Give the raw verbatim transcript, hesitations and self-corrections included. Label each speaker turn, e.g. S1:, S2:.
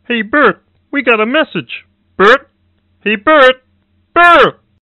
S1: Hey, Bert, we got a message. Bert? Hey, Bert! Bert!